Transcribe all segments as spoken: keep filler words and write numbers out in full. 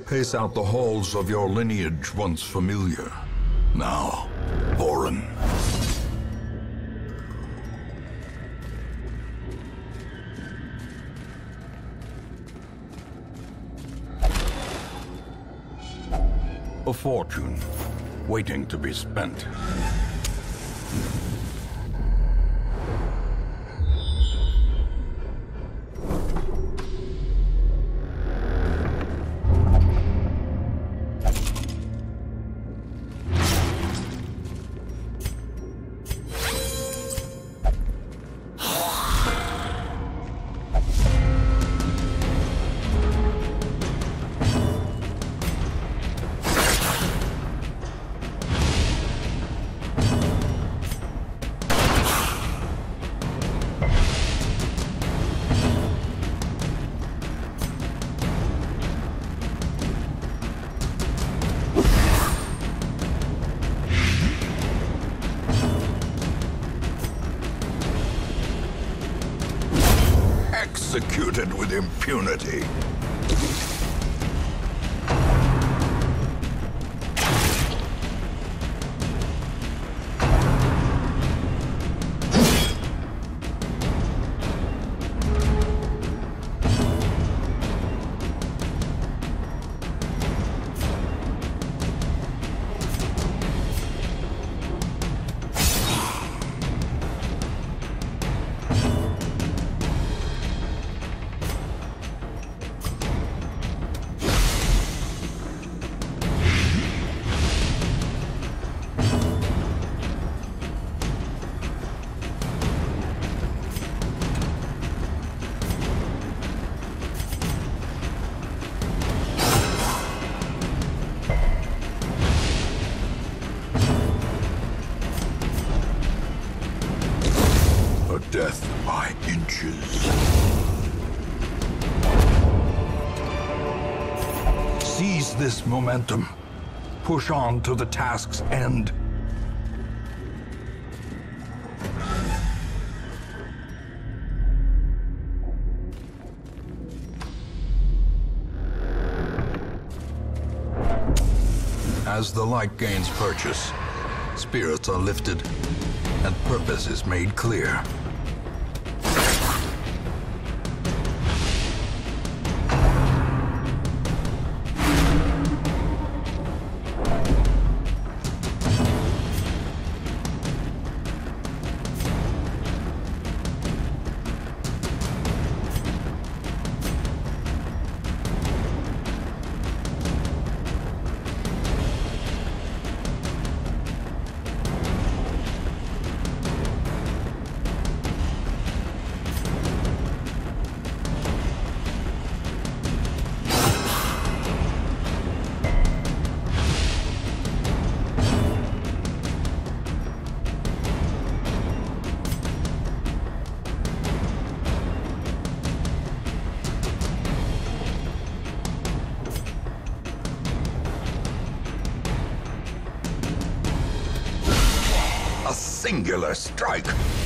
pace out the halls of your lineage once familiar. Now, foreign. A fortune, waiting to be spent. Executed with impunity. Death by inches. Seize this momentum. Push on to the task's end. As the light gains purchase, spirits are lifted, and purpose is made clear. A singular strike.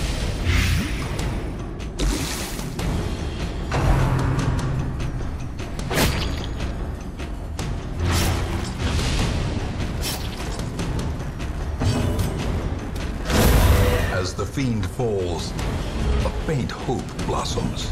As the fiend falls, a faint hope blossoms.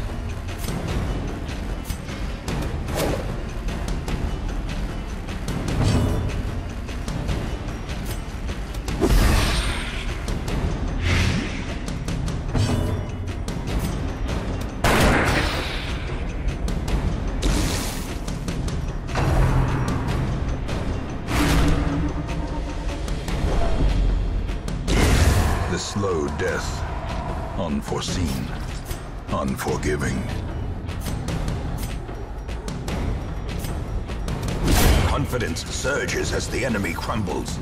The slow death, unforeseen, unforgiving. Confidence surges as the enemy crumbles.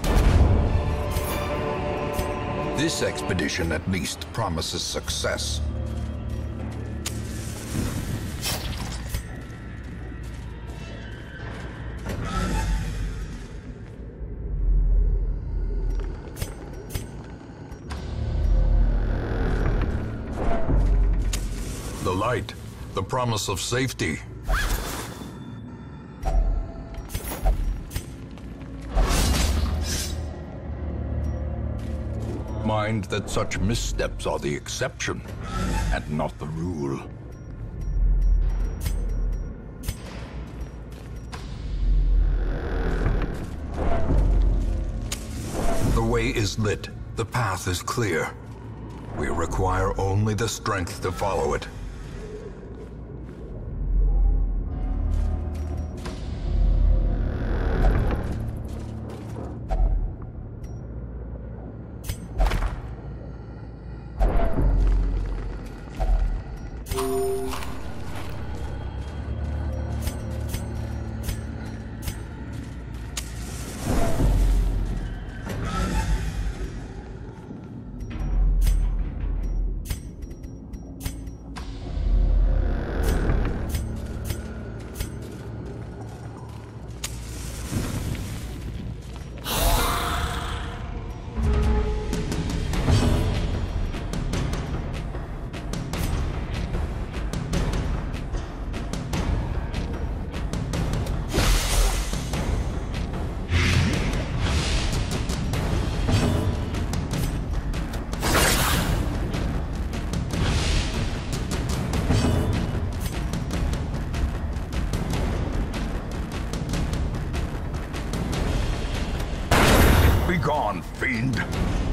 This expedition at least promises success. The light, the promise of safety. find that such missteps are the exception, and not the rule. The way is lit. The path is clear. We require only the strength to follow it. Begone, fiend!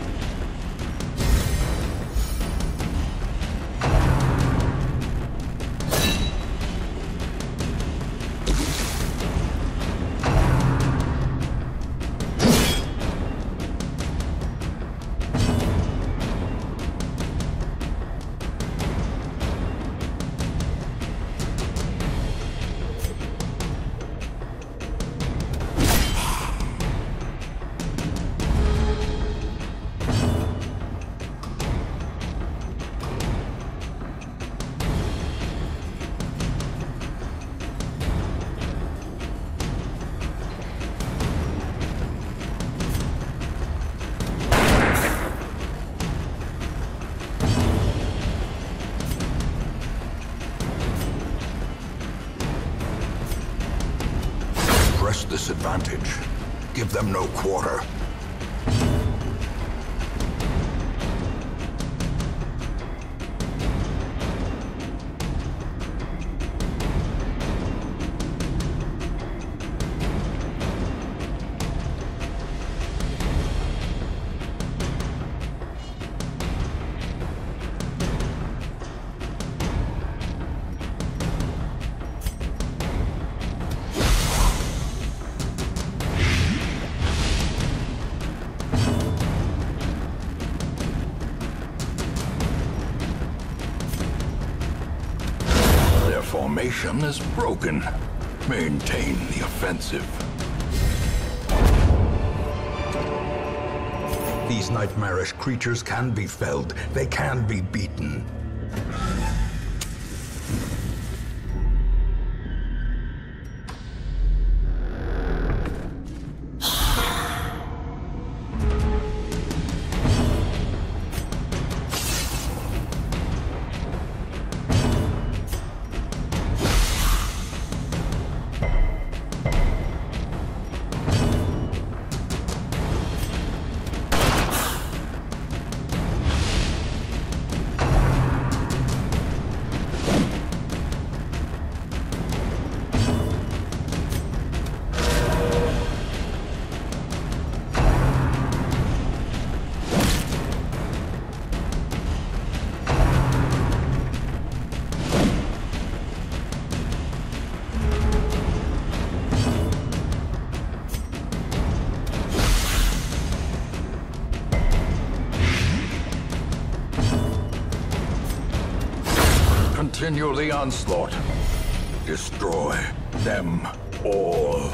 Press this advantage. Give them no quarter. Formation is broken. Maintain the offensive. These nightmarish creatures can be felled. They can be beaten. Continue the onslaught. Destroy them all.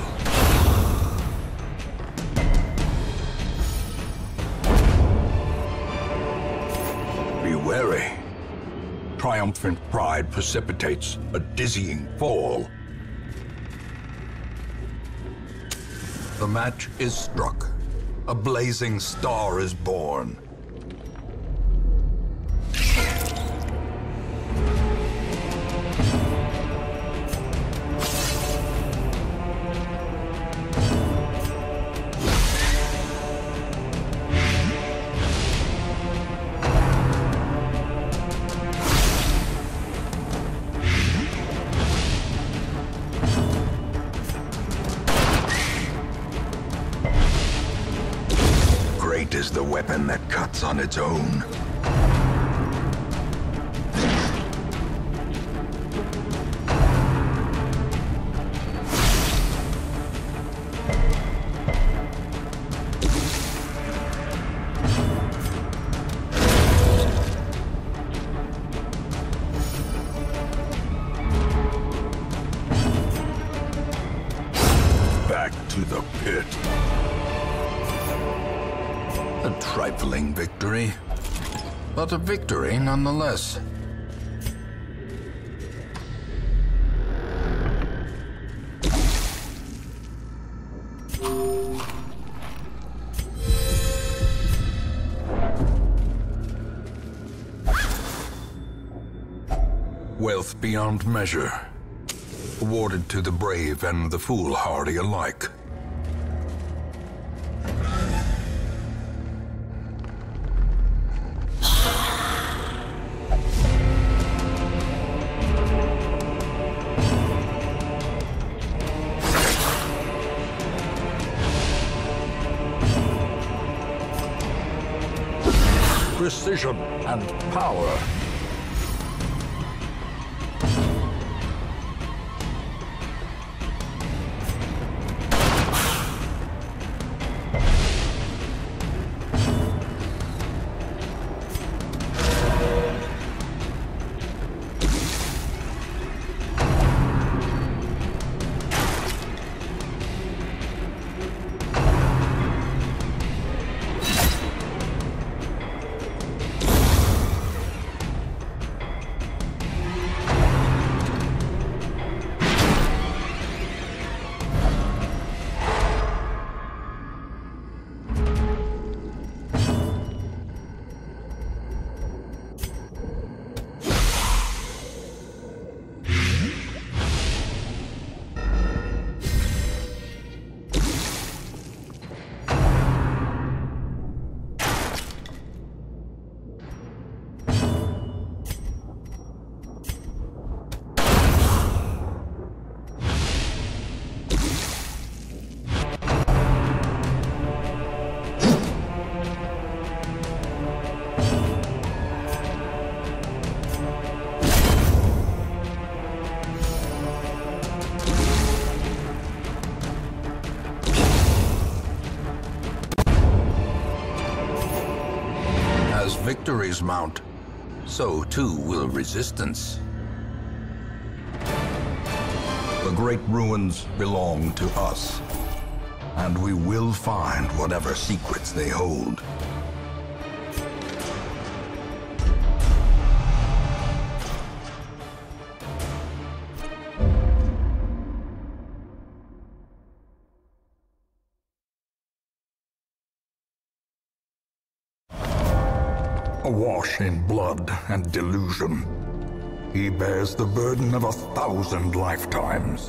Be wary. Triumphant pride precipitates a dizzying fall. The match is struck. A blazing star is born. is the weapon that cuts on its own. Back to the pit. A trifling victory, but a victory nonetheless. Wealth beyond measure, awarded to the brave and the foolhardy alike. Precision and power. As victories mount, so too will resistance. The great ruins belong to us, and we will find whatever secrets they hold. Awash in blood and delusion, he bears the burden of a thousand lifetimes.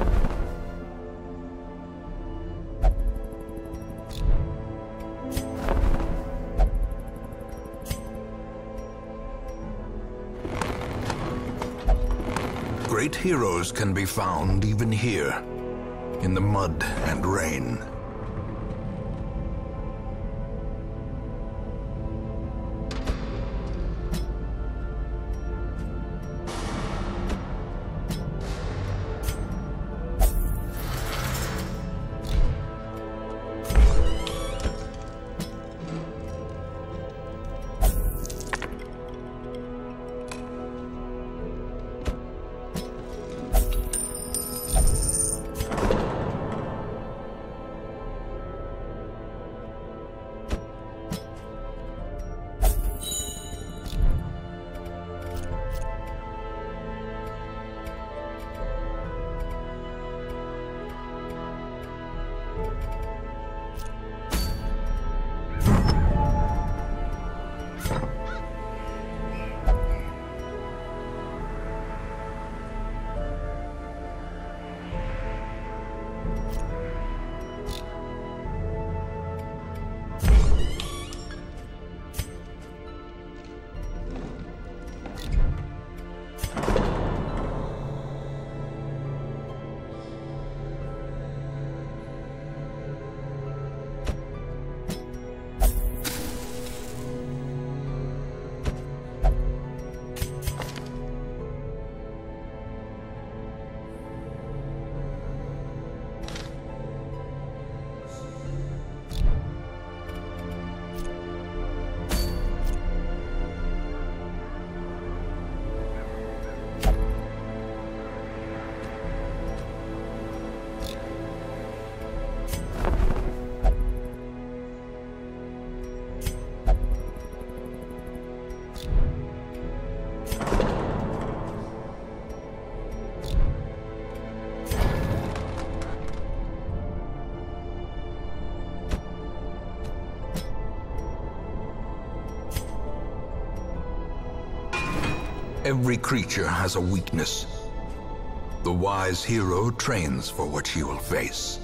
Great heroes can be found even here, in the mud and rain. Every creature has a weakness. The wise hero trains for what she will face.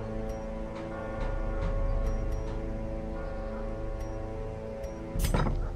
You